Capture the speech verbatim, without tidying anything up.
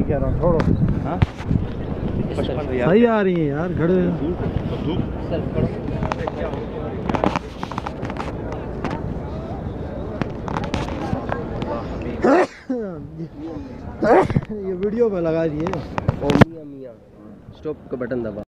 कह रहा हूँ छोड़ो। हाँ सही आ रही है यार खड़े। ये वीडियो में लगा दिए। मियां मियां स्टॉप का बटन दबा।